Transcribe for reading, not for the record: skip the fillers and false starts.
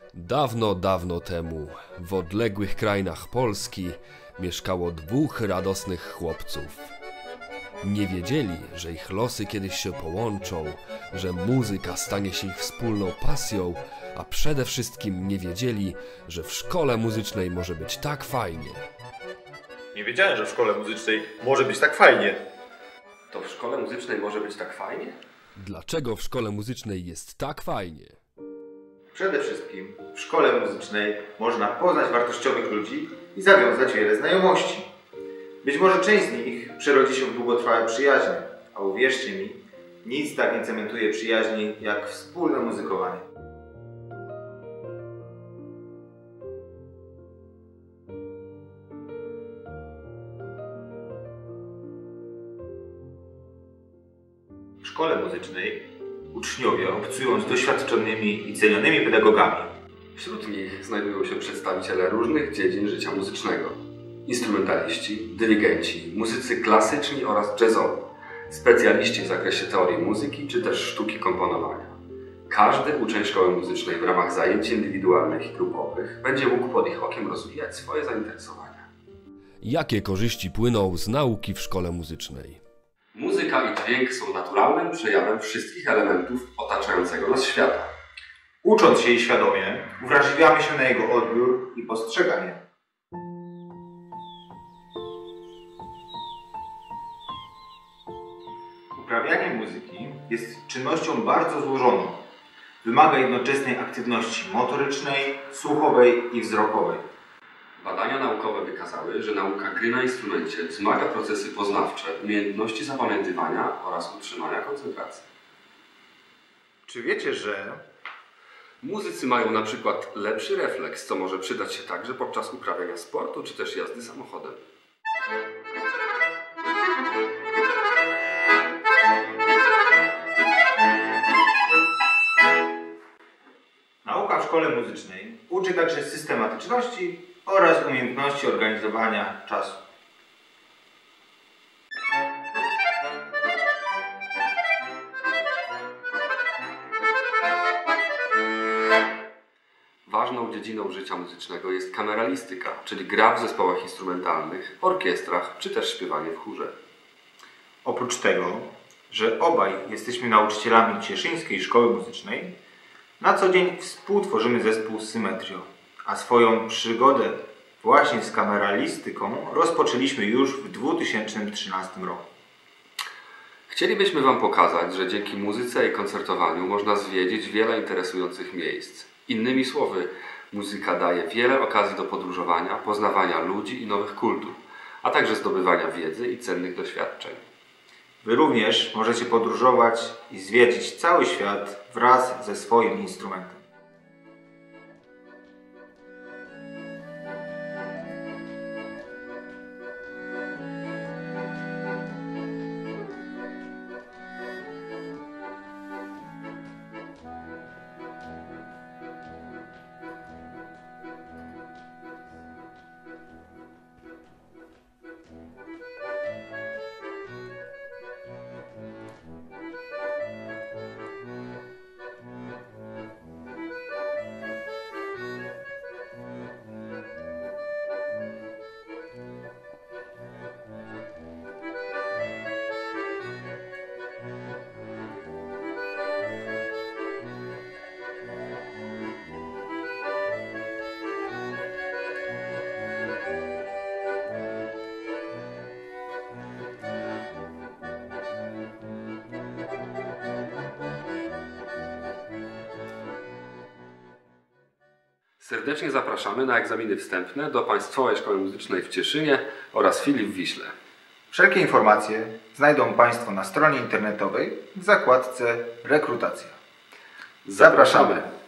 Dawno, dawno temu, w odległych krainach Polski, mieszkało dwóch radosnych chłopców. Nie wiedzieli, że ich losy kiedyś się połączą, że muzyka stanie się ich wspólną pasją, a przede wszystkim nie wiedzieli, że w szkole muzycznej może być tak fajnie. Nie wiedziałem, że w szkole muzycznej może być tak fajnie. To w szkole muzycznej może być tak fajnie? Dlaczego w szkole muzycznej jest tak fajnie? Przede wszystkim w szkole muzycznej można poznać wartościowych ludzi i zawiązać wiele znajomości. Być może część z nich przerodzi się w długotrwałe przyjaźnie, a uwierzcie mi, nic tak nie cementuje przyjaźni jak wspólne muzykowanie. W szkole muzycznej uczniowie obcują z doświadczonymi i cenionymi pedagogami. Wśród nich znajdują się przedstawiciele różnych dziedzin życia muzycznego. Instrumentaliści, dyrygenci, muzycy klasyczni oraz jazzowi, specjaliści w zakresie teorii muzyki czy też sztuki komponowania. Każdy uczeń szkoły muzycznej w ramach zajęć indywidualnych i grupowych będzie mógł pod ich okiem rozwijać swoje zainteresowania. Jakie korzyści płyną z nauki w szkole muzycznej? Muzyka i dźwięk są naturalnym przejawem wszystkich elementów otaczającego nas świata. Ucząc się jej świadomie, uwrażliwiamy się na jego odbiór i postrzeganie. Uprawianie muzyki jest czynnością bardzo złożoną. Wymaga jednoczesnej aktywności motorycznej, słuchowej i wzrokowej. Badania naukowe wykazały, że nauka gry na instrumencie wzmaga procesy poznawcze, umiejętności zapamiętywania oraz utrzymania koncentracji. Czy wiecie, że Muzycy mają na przykład lepszy refleks, co może przydać się także podczas uprawiania sportu czy też jazdy samochodem. nauka w szkole muzycznej uczy także systematyczności oraz umiejętności organizowania czasu? Ważną dziedziną życia muzycznego jest kameralistyka, czyli gra w zespołach instrumentalnych, orkiestrach czy też śpiewanie w chórze. Oprócz tego, że obaj jesteśmy nauczycielami Cieszyńskiej Szkoły Muzycznej, na co dzień współtworzymy zespół Symetrio, a swoją przygodę właśnie z kameralistyką rozpoczęliśmy już w 2013 roku. Chcielibyśmy Wam pokazać, że dzięki muzyce i koncertowaniu można zwiedzić wiele interesujących miejsc. Innymi słowy, muzyka daje wiele okazji do podróżowania, poznawania ludzi i nowych kultur, a także zdobywania wiedzy i cennych doświadczeń. Wy również możecie podróżować i zwiedzić cały świat wraz ze swoim instrumentem. Serdecznie zapraszamy na egzaminy wstępne do Państwowej Szkoły Muzycznej w Cieszynie oraz filii w Wiśle. Wszelkie informacje znajdą Państwo na stronie internetowej w zakładce Rekrutacja. Zapraszamy!